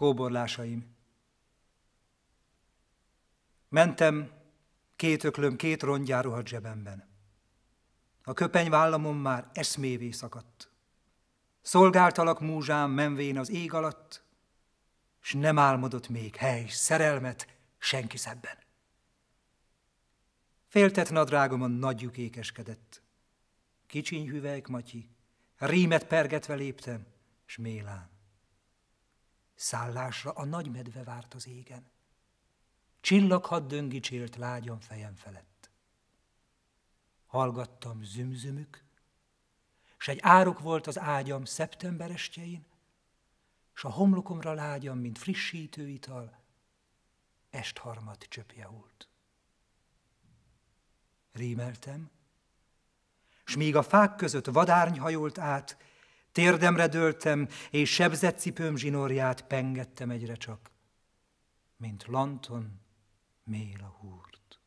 Kóborlásaim. Mentem, két öklöm, két rongyá rohadt zsebemben. A köpeny vállamon már eszmévé szakadt. Szolgáltalak múzsám menvén az ég alatt, s nem álmodott még hely, szerelmet senki szebben. Féltett nadrágomon nagy lyuk ékeskedett. Kicsiny hüvelyk matyi, rímet pergetve léptem, s mélán. Szállásra a nagy medve várt az égen. Csillaghadd döngicsélt lágyan fejem felett. Hallgattam zümzümük, s egy árok volt az ágyam szeptember estjein, s a homlokomra lágyam, mint frissítő ital, estharmad csöpje hult. Rímeltem, s míg a fák között vadárny hajolt át, térdemre dőltem, és sebzett cipőm zsinórját pengettem egyre csak, mint lanton mél a húrt.